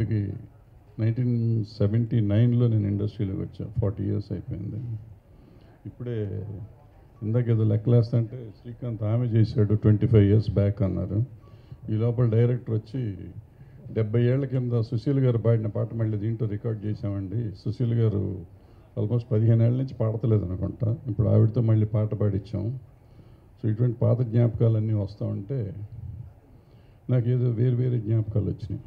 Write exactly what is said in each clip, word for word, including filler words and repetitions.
ఇప్పటికి nineteen seventy నైన్లో నేను ఇండస్ట్రీలోకి వచ్చాను. ఫార్టీ ఇయర్స్ అయిపోయింది. ఇప్పుడే ఇందాక ఏదో లెక్కలేస్తా అంటే శ్రీకాంత్ ఆమె చేశాడు ట్వంటీ ఫైవ్ ఇయర్స్ బ్యాక్ అన్నారు. ఈ లోపల డైరెక్టర్ వచ్చి డెబ్బై ఏళ్ల కింద సుశీల్ గారు పాడిన పాట మళ్ళీ దీంట్లో రికార్డ్ చేసామండి. సుశీల్ గారు ఆల్మోస్ట్ పదిహేను ఏళ్ళ నుంచి పాడతలేదు అనుకుంటా, ఇప్పుడు ఆవిడతో మళ్ళీ పాట పాడించాం. సో ఇటువంటి పాత జ్ఞాపకాలన్నీ వస్తూ ఉంటే నాకు ఏదో వేరు వేరే జ్ఞాపకాలు వచ్చినాయి.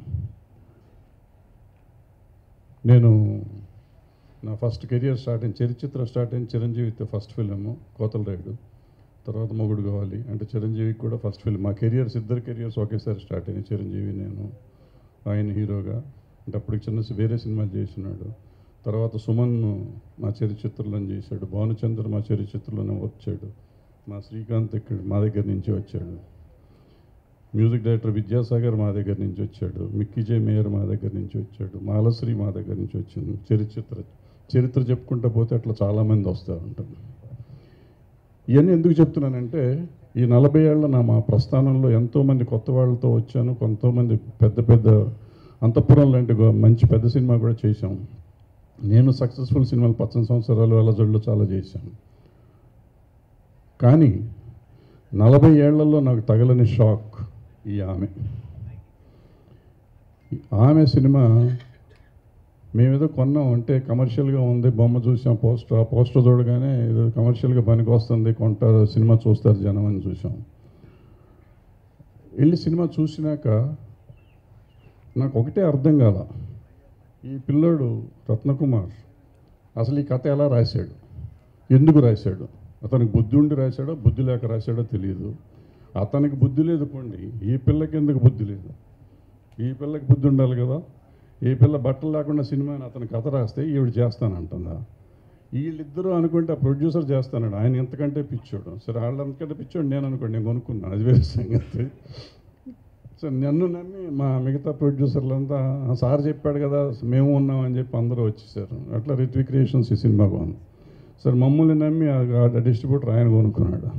నేను నా ఫస్ట్ కెరియర్ స్టార్ట్ అయిన చరిత్ర స్టార్ట్ అయిన చిరంజీవితో ఫస్ట్ ఫిలిము కోతల రైడు, తర్వాత మొగుడు కావాలి అంటే చిరంజీవికి కూడా ఫస్ట్ ఫిల్మ్. మా కెరియర్స్ ఇద్దరు కెరియర్స్ ఒకేసారి స్టార్ట్ అయినాయి. చిరంజీవి నేను ఆయన హీరోగా అంటే అప్పటికి చిన్న వేరే సినిమాలు చేస్తున్నాడు. తర్వాత సుమన్ మా చరిత్రలో చేశాడు, భానుచంద్ర మా చరిత్రలోనే వచ్చాడు, మా శ్రీకాంత్ ఇక్కడ మా దగ్గర నుంచి వచ్చాడు, మ్యూజిక్ డైరెక్టర్ విద్యాసాగర్ మా దగ్గర నుంచి వచ్చాడు, మిక్కీ జే మేయర్ మా దగ్గర నుంచి వచ్చాడు, మాలశ్రీ మా దగ్గర నుంచి వచ్చింది. చరిత్ర చరిత్ర చెప్పుకుంటూ పోతే అట్లా చాలామంది వస్తూ ఉంటారు. ఇవన్నీ ఎందుకు చెప్తున్నానంటే ఈ నలభై ఏళ్ళ నా మా ప్రస్థానంలో ఎంతోమంది కొత్త వాళ్ళతో వచ్చాను, కొంతమంది పెద్ద పెద్ద అంతఃపురం లాంటి మంచి పెద్ద సినిమా కూడా చేశాం. నేను సక్సెస్ఫుల్ సినిమాలు పచ్చని సంవత్సరాలు అలజడులు చాలా చేశాను. కానీ నలభై ఏళ్లలో నాకు తగలని షాక్ ఈ ఆమె ఆమె సినిమా మేమేదో కొన్నాం అంటే కమర్షియల్గా ఉంది, బొమ్మ చూసాం, పోస్టర్ ఆ పోస్టర్ చూడగానే ఏదో కమర్షియల్గా పనికి వస్తుంది, కొంటారు, సినిమా చూస్తారు జనం అని చూసాం. వెళ్ళి సినిమా చూసినాక నాకు ఒకటే అర్థం కాల, ఈ పిల్లోడు రత్నకుమార్ అసలు ఈ కథ ఎలా రాశాడు, ఎందుకు రాశాడు, అతనికి బుద్ధి ఉండి రాశాడో బుద్ధి లేక రాశాడో తెలియదు. అతనికి బుద్ధి లేదు పోండి, ఈ పిల్లకి ఎందుకు బుద్ధి లేదు? ఈ పిల్లకి బుద్ధి ఉండాలి కదా. ఈ పిల్ల బట్టలు లేకుండా సినిమాని అతని కథ రాస్తే ఈవిడ చేస్తానంటుందా? వీళ్ళిద్దరూ అనుకుంటే ఆ ప్రొడ్యూసర్ చేస్తానండి, ఆయన ఎంతకంటే పిచ్చోడు. సరే వాళ్ళంతకంటే పిచ్చోడు నేను అనుకోండి, నేను కొనుక్కున్నాను, అది వేరే సంగతి. సో నన్ను నమ్మి మా మిగతా ప్రొడ్యూసర్లంతా సార్ చెప్పాడు కదా మేము ఉన్నామని చెప్పి అందరూ వచ్చేసారు. అట్లా రిత్విక్ క్రియేషన్స్ ఈ సినిమా బాగుంది. సరే మమ్మల్ని నమ్మి ఆ డిస్ట్రిబ్యూటర్ ఆయన కొనుక్కున్నాడు.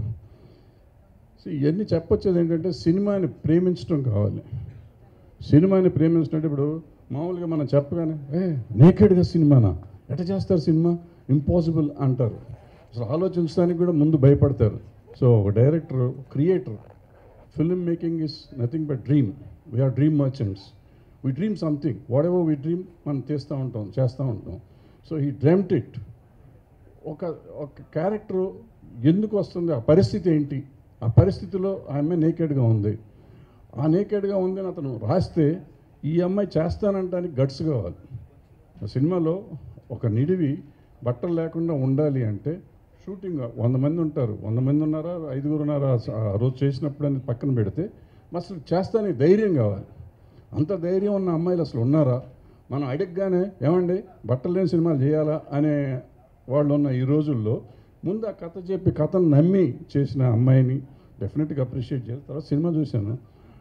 సో ఇవన్నీ చెప్పొచ్చేది ఏంటంటే సినిమాని ప్రేమించడం కావాలి. సినిమాని ప్రేమించినట్టు ఇప్పుడు మామూలుగా మనం చెప్పగానే ఏ నేకెడ్గా సినిమానా, ఎట్లా చేస్తారు సినిమా, ఇంపాసిబుల్ అంటారు. అసలు ఆలోచించడానికి కూడా ముందు భయపడతారు. సో ఒక director creator filmmaking is nothing but dream. We are dream merchants. We dream something, whatever we dream మనం చేస్తూ ఉంటాం చేస్తూ ఉంటాం. So he dreamed it. ఒక ఒక క్యారెక్టర్ ఎందుకు వస్తుంది, ఆ పరిస్థితి ఏంటి, ఆ పరిస్థితిలో ఆ అమ్మాయి నేకెడ్గా ఉంది, ఆ నేకెడ్గా ఉంది అని అతను రాస్తే ఈ అమ్మాయి చేస్తానంటానికి గట్స్ కావాలి. ఆ సినిమాలో ఒక నిడివి బట్టలు లేకుండా ఉండాలి అంటే షూటింగ్ వంద మంది ఉంటారు, వంద మంది ఉన్నారా ఐదుగురు ఉన్నారా ఆ రోజు చేసినప్పుడు అని పక్కన పెడితే అసలు చేస్తానికి ధైర్యం కావాలి. అంత ధైర్యం ఉన్న అమ్మాయిలు అసలు ఉన్నారా? మనం అడగగానే ఏమండి బట్టలు లేని సినిమాలు చేయాలా అనే వాళ్ళు ఉన్న ఈ రోజుల్లో ముందు ఆ కథ చెప్పి కథను నమ్మి చేసిన అమ్మాయిని డెఫినెట్గా అప్రిషియేట్ చేయాలి. తర్వాత సినిమా చూశాను,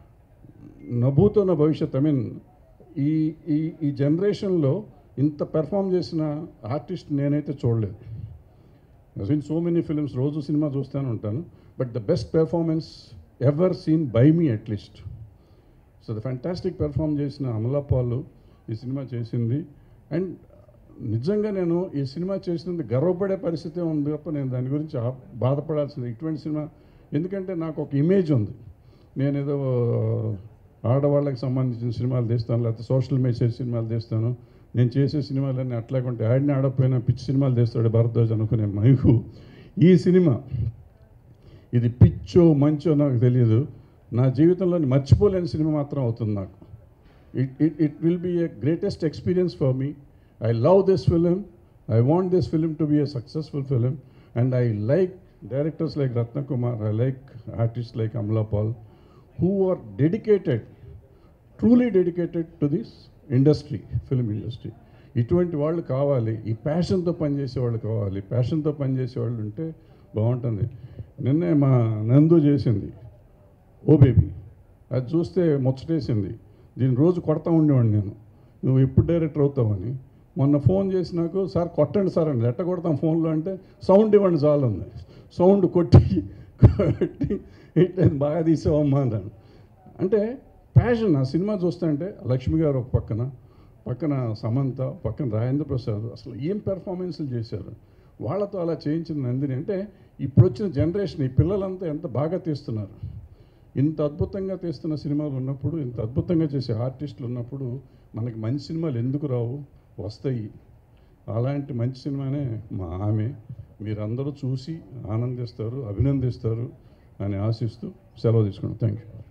నభూతో నా భవిష్యత్. ఐ మీన్ ఈ ఈ ఈ జనరేషన్లో ఇంత పెర్ఫామ్ చేసిన ఆర్టిస్ట్ నేనైతే చూడలేదు. సీన్ సో మెనీ ఫిలిమ్స్, రోజు సినిమా చూస్తూనే ఉంటాను, but the best performance ever seen by me at least. So the fantastic perform చేసిన అమలా పాల్ ఈ సినిమా చేసింది. అండ్ నిజంగా నేను ఈ సినిమా చేసినందుకు గర్వపడే పరిస్థితి ఉంది తప్ప నేను దాని గురించి బాధపడాల్సింది ఇటువంటి సినిమా. ఎందుకంటే నాకు ఒక ఇమేజ్ ఉంది, నేనేదో ఆడవాళ్ళకి సంబంధించిన సినిమాలు తీస్తాను, లేకపోతే సోషల్ మెసేజ్ సినిమాలు తీస్తాను, నేను చేసే సినిమాలన్నీ అట్లాగుంటే ఆడిని ఆడకపోయినా పిచ్చి సినిమాలు తీస్తాడు భరద్వాజ్ అనుకునే మైకు. ఈ సినిమా ఇది పిచ్చో మంచో నాకు తెలియదు, నా జీవితంలోని మర్చిపోలేని సినిమా మాత్రం అవుతుంది నాకు. It it it will be a greatest experience for me. I love this film, I want this film to be a successful film, and I like directors like Rathnakumar, I like artist like Amala Paul who are dedicated, truly dedicated to this industry, film industry. ఇటువంటి వాళ్ళు కావాలి, ఈ ప్యాషన్తో పనిచేసే వాళ్ళు కావాలి. ప్యాషన్తో పనిచేసే వాళ్ళు ఉంటే బాగుంటుంది. నిన్నే మా నందు చేసింది ఓ బేబీ, అది చూస్తే ముచ్చటేసింది. దీన్ని రోజు కొడతా ఉండేవాడిని నేను, నువ్వు ఎప్పుడు డైరెక్టర్ అవుతావని. మొన్న ఫోన్ చేసి నాకు సార్ కొట్టండి సార్ అండి. ఎట్ట కొడతాం ఫోన్లో అంటే సౌండ్ ఇవ్వండి చాలు ఉంది. సౌండ్ కొట్టి కొట్టి ఇట్లా బాగా తీసావమ్మా అన్నాను. అంటే ప్యాషన్. ఆ సినిమా చూస్తుంటే లక్ష్మి గారు ఒక పక్కన, పక్కన సమంత, పక్కన రాజేంద్ర ప్రసాద్, అసలు ఏం పెర్ఫార్మెన్స్లు చేశారు. వాళ్ళతో అలా చేయించిన నందిని అంటే ఇప్పుడు వచ్చిన జనరేషన్, ఈ పిల్లలంతా ఎంత బాగా తీస్తున్నారు. ఇంత అద్భుతంగా తీస్తున్న సినిమాలు ఉన్నప్పుడు, ఇంత అద్భుతంగా చేసే ఆర్టిస్టులు ఉన్నప్పుడు మనకి మంచి సినిమాలు ఎందుకు రావు? వస్తాయి. అలాంటి మంచి సినిమానే మా ఆమె. మీరందరూ చూసి ఆనందిస్తారు, అభినందిస్తారు అని ఆశిస్తూ సెలవు తీసుకున్నాను. Thank you.